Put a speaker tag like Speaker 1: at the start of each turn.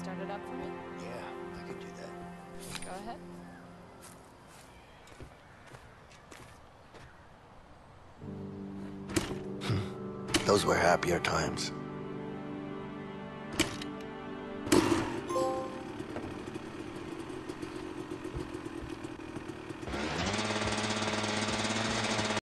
Speaker 1: start it up for me?
Speaker 2: Yeah, I could do that.
Speaker 1: Go ahead.
Speaker 2: Those were happier times.